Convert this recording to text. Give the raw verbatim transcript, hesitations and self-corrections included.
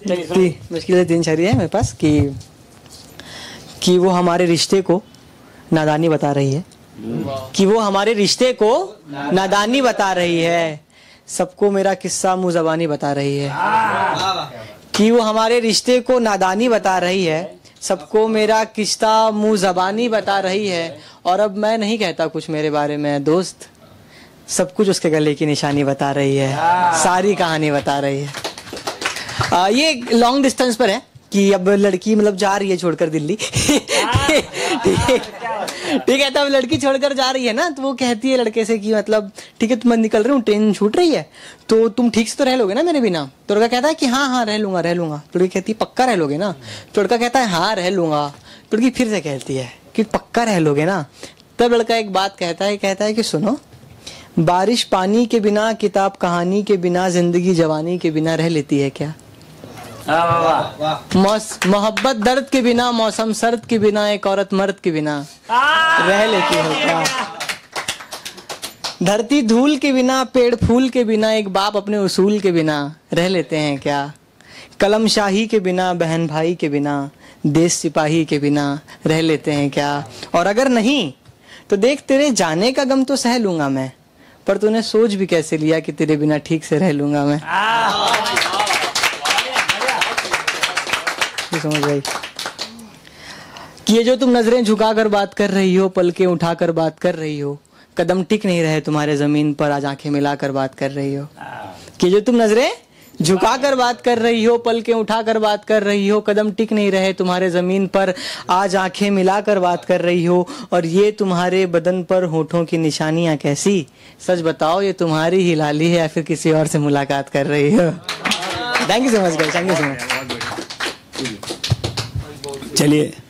मुश्किल से तीन शायरी है मेरे पास कि कि वो हमारे रिश्ते को नादानी बता रही है, कि वो हमारे रिश्ते को नादानी बता रही है, सबको मेरा किस्सा मुँह ज़बानी बता रही है। कि वो हमारे रिश्ते को नादानी बता रही है, सबको मेरा किस्सा मुँह ज़बानी बता रही है, और अब मैं नहीं कहता कुछ मेरे बारे में दोस्त, सब कुछ उसके गले की निशानी बता रही है, सारी कहानी बता रही है। आ, ये लॉन्ग डिस्टेंस पर है कि अब लड़की मतलब जा रही है छोड़कर दिल्ली। ठीक है, तब लड़की छोड़कर जा रही है ना, तो वो कहती है लड़के से कि मतलब ठीक है तुम निकल रहे हो, ट्रेन छूट रही है, तो तुम ठीक से तो रह लोगे ना मेरे बिना। तो लड़का कहता है कि हाँ हाँ रह लूंगा रह लूंगा। तो लड़की कहती है पक्का रह लोगे ना। तो लड़का कहता है हाँ रह लूंगा। तो लड़की फिर से कहती है कि पक्का रह लोगे ना। तब लड़का एक बात कहता है, कहता है कि सुनो, बारिश पानी के बिना, किताब कहानी के बिना, जिंदगी जवानी के बिना रह लेती है क्या? मोहब्बत दर्द के बिना, मौसम सर्द के बिना, एक औरत मर्द के बिना रह लेती हो क्या? धरती धूल के बिना, पेड़ फूल के बिना, एक बाप अपने उसूल के बिना रह लेते हैं क्या? कलम शाही के बिना, बहन भाई के बिना, देश सिपाही के बिना रह लेते हैं क्या? और अगर नहीं तो देख, तेरे जाने का गम तो सह लूंगा मैं, पर तूने सोच भी कैसे लिया कि तेरे बिना ठीक से रह लूंगा मैं। समझ भाई कि ये जो तुम नजरें झुकाकर बात कर रही हो, पलकें उठाकर बात कर रही हो, कदम टिक नहीं रहे तुम्हारे जमीन पर, आज आंखें मिलाकर बात कर रही हो। कि जो तुम नजरें झुकाकर बात कर रही हो, पलकें उठाकर बात कर रही हो, कदम टिक नहीं रहे तुम्हारे जमीन पर, आज आंखें मिलाकर बात कर रही हो। और ये तुम्हारे बदन पर होठों की निशानियां कैसी, सच बताओ ये तुम्हारी ही लाली है या फिर किसी और से मुलाकात कर रही हो। Thank you so much guys, thank you so much. चलिए